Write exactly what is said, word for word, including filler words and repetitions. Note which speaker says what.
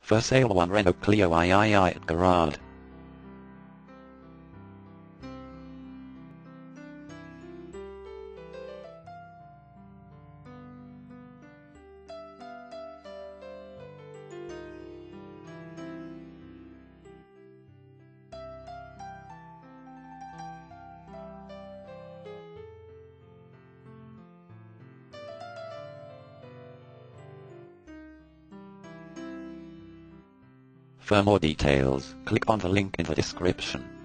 Speaker 1: For sale one Renault Clio three at Garage. For more details, click on the link in the description.